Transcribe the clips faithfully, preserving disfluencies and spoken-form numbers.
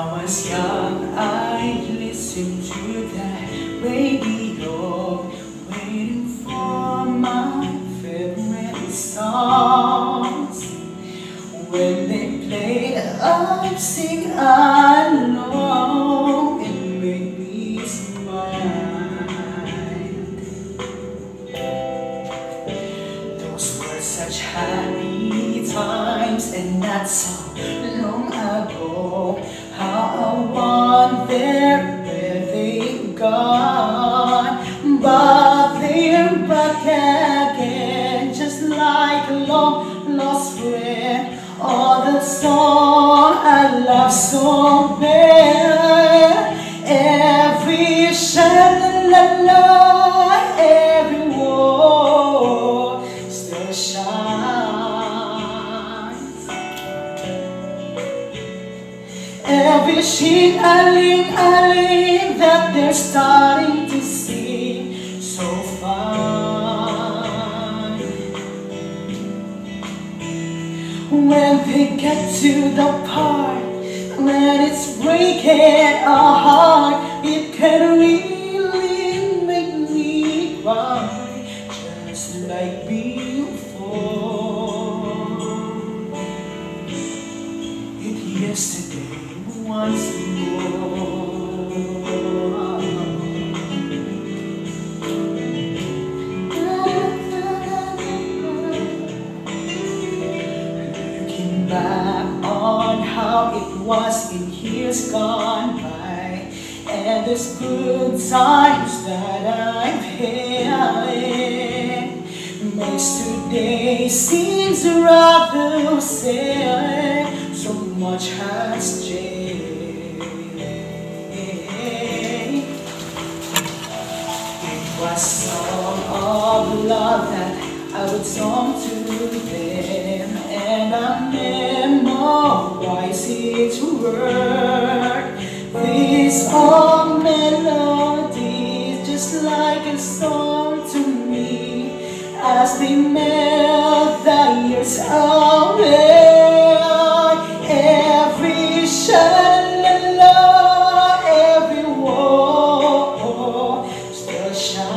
was young, I listened to that radio, waiting for my favorite songs. When they played, I'd sing along. It made me smile. Those were such happy times, and not so long ago. How I wonder where they've gone, but they're back again, just like a long lost friend. All the song I love so bad, every sha-la-la-la, every word still shines. Every shing-a-ling-a-ling that they're starting to sing so fine. When they get to the part when it's breaking a heart, it can really make me cry, just like before. It yesterday once more. Back on how it was in years gone by, and these good times that I've had, makes today seems rather sad. So much has changed. It was song of love that I would song to them, and I memorize each word. These are melodies, just like a song to me, as they melt the years away. Every sha-la-la, every word still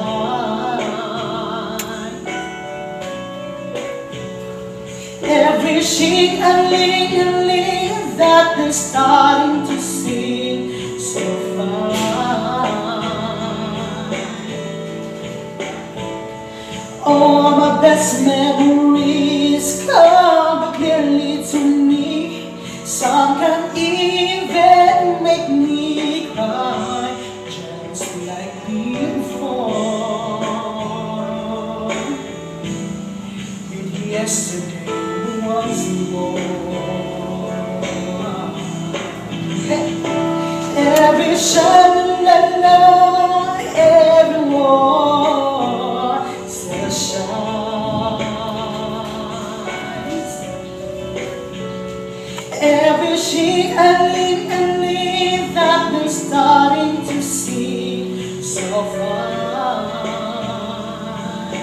shines. Every shing-a-ling-a-ling that they're starting to sing so fine. All my best memories come clearly to me. Some can even make me cry, just like before. And yesterday once more. Every sha-la-la, every word still shines. Every shing-a-ling-a-ling that they're starting to see so fine.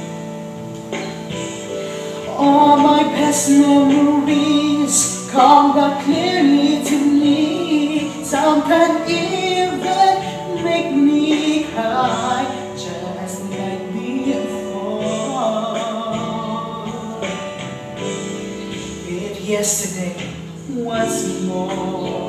All my best memories come back clearly to me. Some can even make me cry, just like before. It yesterday once more.